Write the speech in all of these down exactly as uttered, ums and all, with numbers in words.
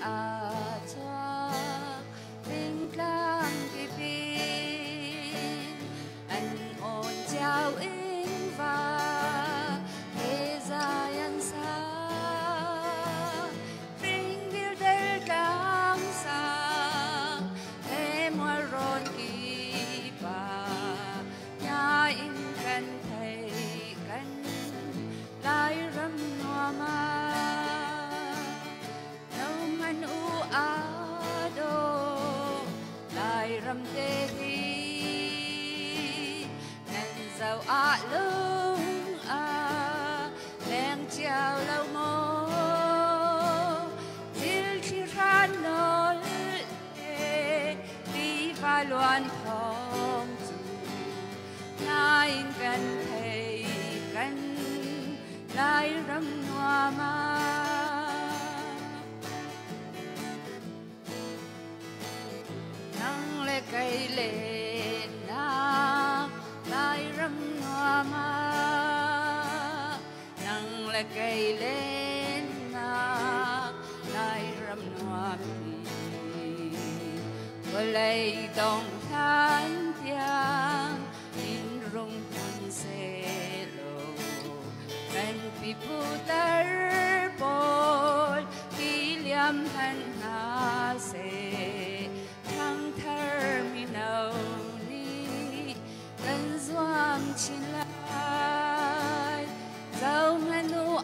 à cho vinh quang kỳ pin anh ôn chào in và thế giới anh xa vinh biểu del càng xa em hoa ron kỳ bà nhà in cần thầy cần lại râm hoa ma ado lại râm tê hi ngàn dầu ạ lưng à len treo lâu mô dil chi ra nol đi pha loan thong zu nai gần thầy gần lại râm hoa ma cây lên na lại râm hoa ma nắng lại cây lên na lại râm hoa phi vừa lấy đồng than tiếng in rung thân xe lô gần pi pu tar bol kỷ niệm thân na se terminal ni gần doang chin lai dấu nganu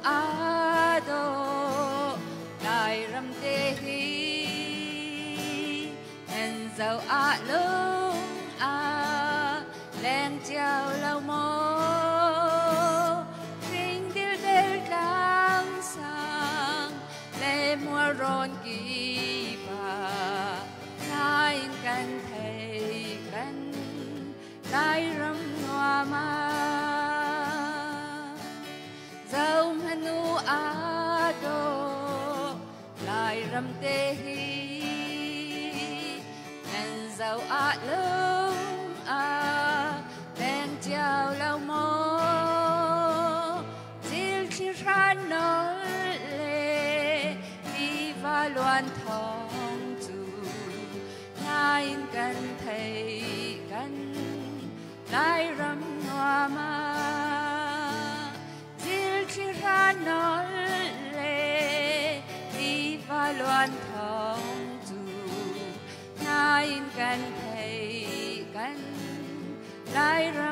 ado lại râm tê hi ngân dấu a lung a len treo lâu mô ring điêu del càng sang lê mua ron kỳ bà nai cần thầy cần lại râm hoa ma dấu hanu ado lại râm tê hi ngàn dấu a lung a len treo lâu mô dil chi ra nol lê đi va loan thong nai gần thầy gần lại râm hoa ma dil chi ra nol lê đi va loan thong du nai gần thầy gần lại râm